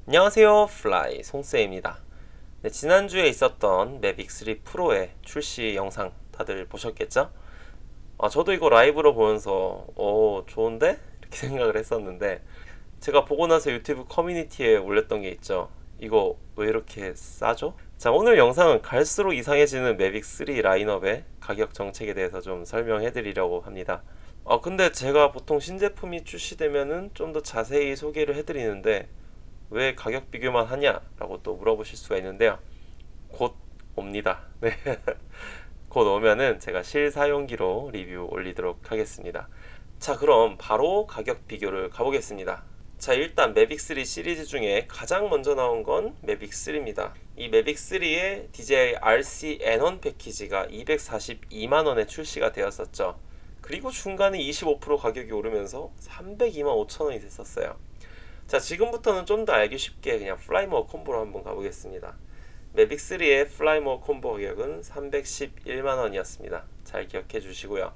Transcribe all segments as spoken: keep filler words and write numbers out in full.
안녕하세요, 플라이 송쌤입니다. 네, 지난주에 있었던 매빅 쓰리 프로의 출시 영상 다들 보셨겠죠? 아, 저도 이거 라이브로 보면서 오, 좋은데? 이렇게 생각을 했었는데, 제가 보고 나서 유튜브 커뮤니티에 올렸던 게 있죠. 이거 왜 이렇게 싸죠? 자, 오늘 영상은 갈수록 이상해지는 매빅 쓰리 라인업의 가격 정책에 대해서 좀 설명해 드리려고 합니다. 아, 근데 제가 보통 신제품이 출시되면은 좀 더 자세히 소개를 해드리는데 왜 가격 비교만 하냐? 라고 또 물어보실 수가 있는데요. 곧 옵니다. 네. 곧 오면은 제가 실사용기로 리뷰 올리도록 하겠습니다. 자, 그럼 바로 가격 비교를 가보겠습니다. 자, 일단 매빅 쓰리 시리즈 중에 가장 먼저 나온 건 매빅 쓰리입니다. 이 매빅 쓰리의 디제이 알씨 앤원 패키지가 이백사십이만 원에 출시가 되었었죠. 그리고 중간에 이십오 퍼센트 가격이 오르면서 삼백이만 오천 원이 됐었어요. 자, 지금부터는 좀 더 알기 쉽게 그냥 플라이모어 콤보로 한번 가보겠습니다. 매빅 쓰리의 플라이모어 콤보 가격은 삼백십일만 원이었습니다. 잘 기억해 주시고요.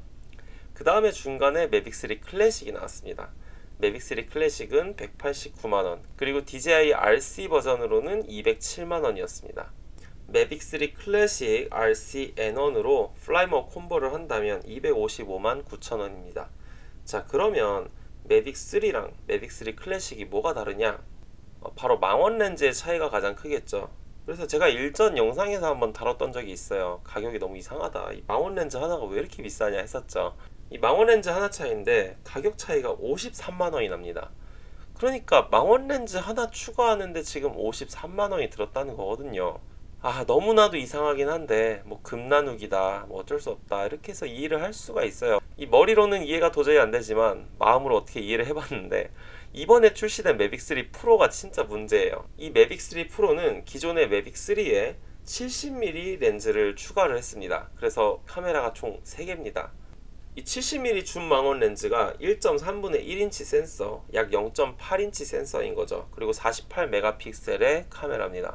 그 다음에 중간에 매빅 쓰리 클래식이 나왔습니다. 매빅 쓰리 클래식은 백팔십구만 원, 그리고 디제이 알씨 버전으로는 이백칠만 원이었습니다. 매빅 쓰리 클래식 알씨 앤원으로 플라이모어 콤보를 한다면 이백오십오만 구천 원입니다. 자, 그러면 매빅 쓰리랑 매빅 쓰리 클래식이 뭐가 다르냐? 어, 바로 망원 렌즈의 차이가 가장 크겠죠. 그래서 제가 일전 영상에서 한번 다뤘던 적이 있어요. 가격이 너무 이상하다, 이 망원 렌즈 하나가 왜 이렇게 비싸냐 했었죠. 이 망원 렌즈 하나 차이인데 가격 차이가 오십삼만 원이 납니다. 그러니까 망원 렌즈 하나 추가하는데 지금 오십삼만 원이 들었다는 거거든요. 아, 너무나도 이상하긴 한데 뭐 금나누기다, 뭐 어쩔 수 없다, 이렇게 해서 이해를 할 수가 있어요. 이 머리로는 이해가 도저히 안 되지만 마음으로 어떻게 이해를 해봤는데, 이번에 출시된 매빅 쓰리 프로가 진짜 문제예요. 이 매빅 쓰리 프로는 기존의 매빅 쓰리에 칠십 밀리미터 렌즈를 추가를 했습니다. 그래서 카메라가 총 세 개입니다. 이 칠십 밀리미터 줌 망원 렌즈가 일 점 삼분의 일 인치 센서, 약 영 점 팔 인치 센서인 거죠. 그리고 사십팔 메가픽셀의 카메라입니다.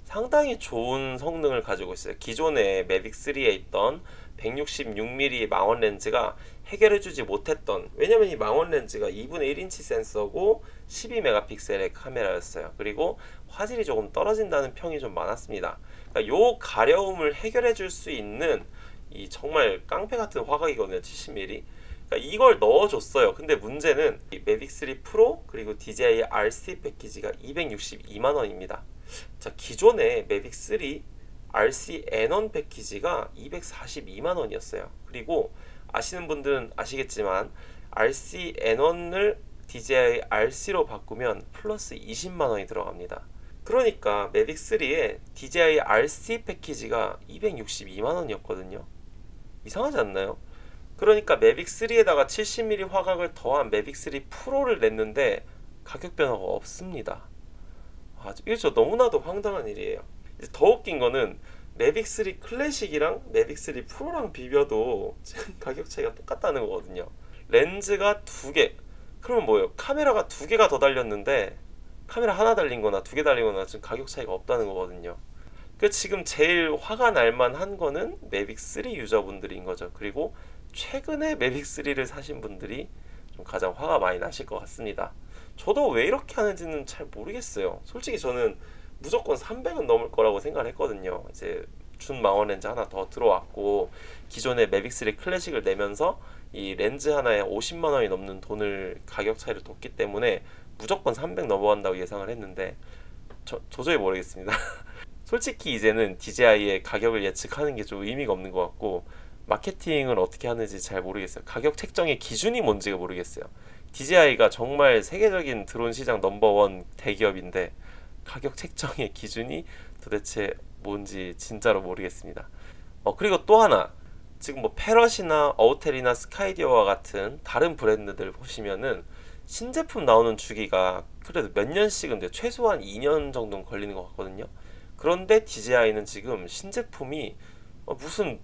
상당히 좋은 성능을 가지고 있어요. 기존의 매빅 쓰리에 있던 백육십육 밀리미터 망원 렌즈가 해결해주지 못했던, 왜냐면 이 망원 렌즈가 이분의 일 인치 센서고 십이 메가픽셀의 카메라였어요. 그리고 화질이 조금 떨어진다는 평이 좀 많았습니다. 그러니까 요 가려움을 해결해줄 수 있는 이 정말 깡패 같은 화각이거든요, 칠십 밀리미터. 그러니까 이걸 넣어줬어요. 근데 문제는 이 매빅 쓰리 프로 그리고 디제이 알씨 패키지가 이백육십이만 원입니다. 자, 기존의 매빅 쓰리 알씨 앤원 패키지가 이백사십이만 원이었어요. 그리고 아시는 분들은 아시겠지만 알씨 앤원을 디제이 알씨로 바꾸면 플러스 이십만 원이 들어갑니다. 그러니까 매빅 쓰리의 디제이 알씨 패키지가 이백육십이만 원이었거든요. 이상하지 않나요? 그러니까 매빅 쓰리에다가 칠십 밀리미터 화각을 더한 매빅 쓰리 프로를 냈는데 가격 변화가 없습니다. 아, 이게 저 너무나도 황당한 일이에요. 이제 더 웃긴 거는 매빅 쓰리 클래식이랑 매빅 쓰리 프로랑 비벼도 지금 가격 차이가 똑같다는 거거든요. 렌즈가 두 개, 그러면 뭐예요? 카메라가 두 개가 더 달렸는데 카메라 하나 달린 거나 두 개 달린 거나 지금 가격 차이가 없다는 거거든요. 그 지금 제일 화가 날 만한 거는 매빅 쓰리 유저분들인 거죠. 그리고 최근에 매빅 쓰리를 사신 분들이 좀 가장 화가 많이 나실 것 같습니다. 저도 왜 이렇게 하는지는 잘 모르겠어요. 솔직히 저는 무조건 삼백은 넘을 거라고 생각을 했거든요. 이제 준 망원 렌즈 하나 더 들어왔고 기존의 매빅 쓰리 클래식을 내면서 이 렌즈 하나에 오십만 원이 넘는 돈을 가격 차이를 뒀기 때문에 무조건 삼백 넘어간다고 예상을 했는데 저, 도저히 모르겠습니다. 솔직히 이제는 디제이의 가격을 예측하는 게 좀 의미가 없는 것 같고 마케팅을 어떻게 하는지 잘 모르겠어요. 가격 책정의 기준이 뭔지가 모르겠어요. 디제이가 정말 세계적인 드론 시장 넘버원 대기업인데 가격 책정의 기준이 도대체 뭔지 진짜로 모르겠습니다. 어, 그리고 또 하나, 지금 뭐 페럿이나 어우텔이나 스카이디어와 같은 다른 브랜드들 보시면은 신제품 나오는 주기가 그래도 몇 년씩은 돼요. 최소한 이 년 정도는 걸리는 것 같거든요. 그런데 디제이는 지금 신제품이 어, 무슨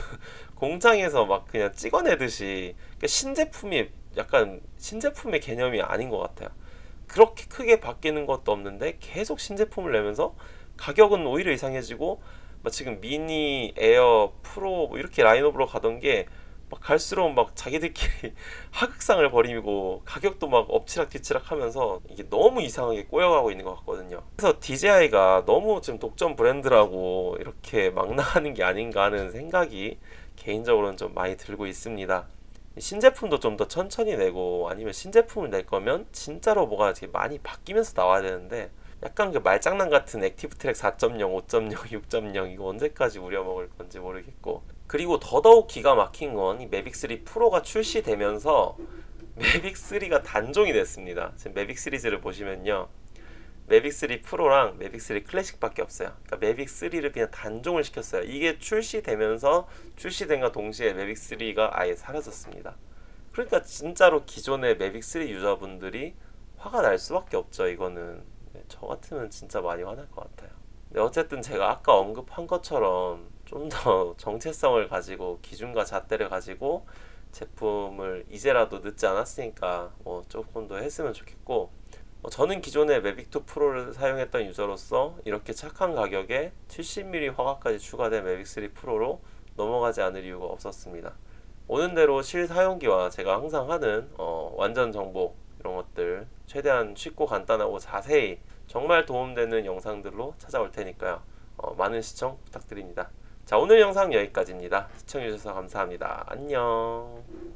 공장에서 막 그냥 찍어내듯이, 그러니까 신제품이 약간 신제품의 개념이 아닌 것 같아요. 그렇게 크게 바뀌는 것도 없는데 계속 신제품을 내면서 가격은 오히려 이상해지고, 막 지금 미니, 에어, 프로 뭐 이렇게 라인업으로 가던 게 막 갈수록 막 자기들끼리 하극상을 벌이고 가격도 막 엎치락 뒤치락 하면서 이게 너무 이상하게 꼬여가고 있는 것 같거든요. 그래서 디제이아이가 너무 지금 독점 브랜드라고 이렇게 막 나가는 게 아닌가 하는 생각이 개인적으로는 좀 많이 들고 있습니다. 신제품도 좀 더 천천히 내고, 아니면 신제품을 낼 거면 진짜로 뭐가 이렇게 많이 바뀌면서 나와야 되는데, 약간 그 말장난 같은 액티브 트랙 사 점 영, 오 점 영, 육 점 영 이거 언제까지 우려먹을 건지 모르겠고, 그리고 더더욱 기가 막힌 건 이 매빅 쓰리 프로가 출시되면서 매빅 쓰리가 단종이 됐습니다. 지금 매빅 시리즈를 보시면요, 매빅 쓰리 프로랑 매빅 쓰리 클래식밖에 없어요. 그러니까 매빅 쓰리를 그냥 단종을 시켰어요. 이게 출시되면서, 출시된과 동시에 매빅 쓰리가 아예 사라졌습니다. 그러니까 진짜로 기존의 매빅 쓰리 유저분들이 화가 날 수밖에 없죠. 이거는 네, 저 같으면 진짜 많이 화날 것 같아요. 네, 어쨌든 제가 아까 언급한 것처럼 좀 더 정체성을 가지고, 기준과 잣대를 가지고 제품을 이제라도 늦지 않았으니까 뭐 조금 더 했으면 좋겠고, 어, 저는 기존에 매빅 투 프로를 사용했던 유저로서 이렇게 착한 가격에 칠십 밀리미터 화각까지 추가된 매빅 쓰리 프로로 넘어가지 않을 이유가 없었습니다. 오는 대로 실사용기와 제가 항상 하는 어, 완전 정보 이런 것들 최대한 쉽고 간단하고 자세히 정말 도움되는 영상들로 찾아올 테니까요. 어, 많은 시청 부탁드립니다. 자, 오늘 영상 여기까지입니다. 시청해주셔서 감사합니다. 안녕.